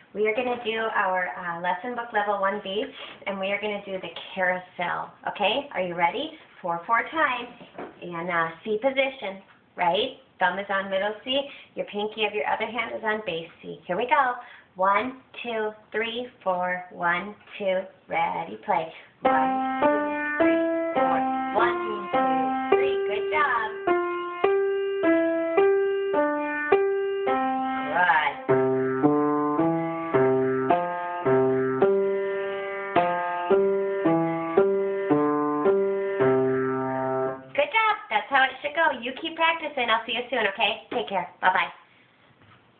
We are going to do our lesson book level 1B, and we are going to do the carousel. Okay, are you ready? 4 times, and C position, right? Thumb is on middle C. Your pinky of your other hand is on base C. Here we go. 1, 2, 3, 4. 1, 2, ready, play. 1, 2, 3, 4. 1, 2, 3. Good job. Good. Good job. That's how it should go. You keep practicing. I'll see you soon, okay? Take care. Bye-bye.